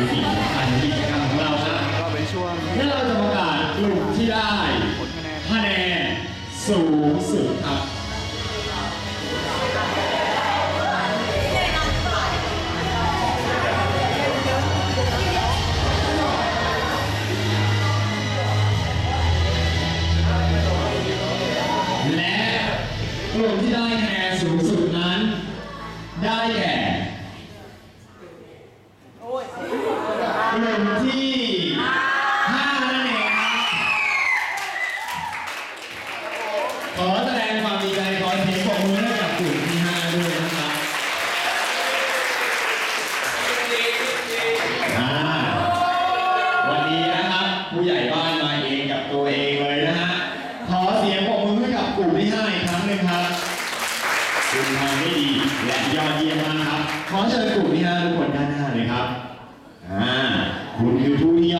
คือสิ่งสำคัญในกิจกรรมของเราครับก็เป็นช่วงและเราจะประกาศกลุ่มที่ได้ผลคะแนนคะแนนสูงสุดครับ และกลุ่มที่ได้คะแนนสูงสุดนั้น ได้แก่กลุ่มที่5นั่นเองครับขอแสดงความดีใจขอเสียงปรบมือให้กับกลุ่มที่5ด้วยนะครับวันนี้นะครับผู้ใหญ่บ้านมาเองกับตัวเองเลยนะฮะขอเสียงปรบมือให้กับกลุ่มที่5อีกครั้งหนึ่งครับคุณทำได้ดีและยอดเยี่ยมมากครับขอเชิญกลุ่มที่5ทุกคนด้านหน้าเลยครับคุณคือผู้ที่ย